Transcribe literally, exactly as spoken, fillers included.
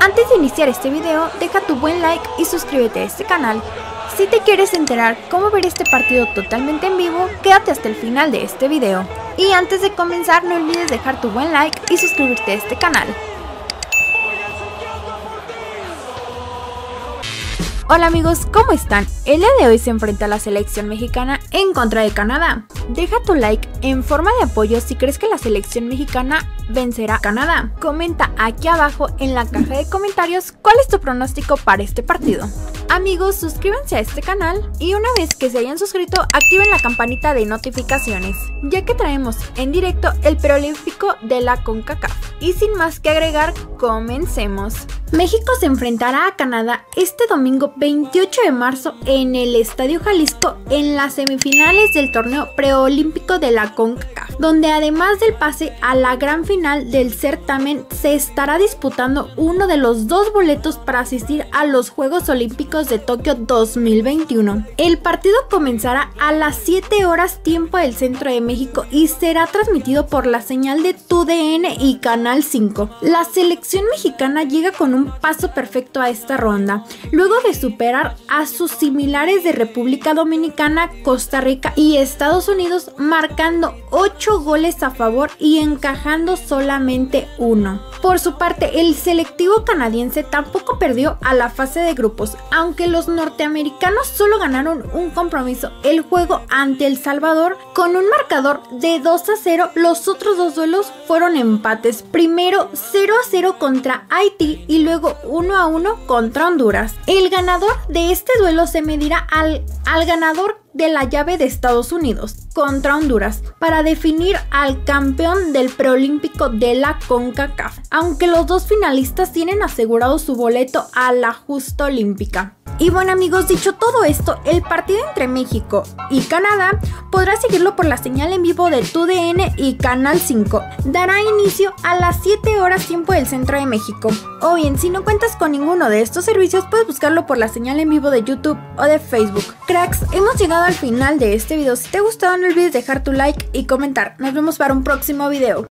Antes de iniciar este video, deja tu buen like y suscríbete a este canal. Si te quieres enterar cómo ver este partido totalmente en vivo, quédate hasta el final de este video. Y antes de comenzar, no olvides dejar tu buen like y suscribirte a este canal. Hola amigos, ¿cómo están? El día de hoy se enfrenta la selección mexicana en contra de Canadá. Deja tu like en forma de apoyo si crees que la selección mexicana vencerá a Canadá. Comenta aquí abajo en la caja de comentarios cuál es tu pronóstico para este partido. Amigos, suscríbanse a este canal y una vez que se hayan suscrito, activen la campanita de notificaciones, ya que traemos en directo el preolímpico de la CONCACAF. Y sin más que agregar, comencemos. México se enfrentará a Canadá este domingo veintiocho de marzo en el Estadio Jalisco en las semifinales del torneo preolímpico de la CONCACAF, donde además del pase a la gran final del certamen se estará disputando uno de los dos boletos para asistir a los Juegos Olímpicos de Tokio dos mil veintiuno. El partido comenzará a las siete horas tiempo del centro de México y será transmitido por la señal de T U D N y Canal cinco. La selección mexicana llega con un paso perfecto a esta ronda, luego de superar a sus similares de República Dominicana, Costa Rica y Estados Unidos, marcando ocho goles a favor y encajando solamente uno. Por su parte, el selectivo canadiense tampoco perdió a la fase de grupos, aunque los norteamericanos solo ganaron un compromiso, el juego ante El Salvador, con un marcador de dos a cero. Los otros dos duelos fueron empates, primero cero a cero contra Haití y luego uno a uno contra Honduras. El ganador de este duelo se medirá al, al ganador de la llave de Estados Unidos contra Honduras para definir al campeón del preolímpico de la CONCACAF, aunque los dos finalistas tienen asegurado su boleto a la justa olímpica. Y bueno amigos, dicho todo esto, el partido entre México y Canadá podrá seguirlo por la señal en vivo de T U D N y Canal cinco. Dará inicio a las siete horas tiempo del centro de México. O bien, si no cuentas con ninguno de estos servicios, puedes buscarlo por la señal en vivo de YouTube o de Facebook. Cracks, hemos llegado al final de este video. Si te ha gustado, no olvides dejar tu like y comentar. Nos vemos para un próximo video.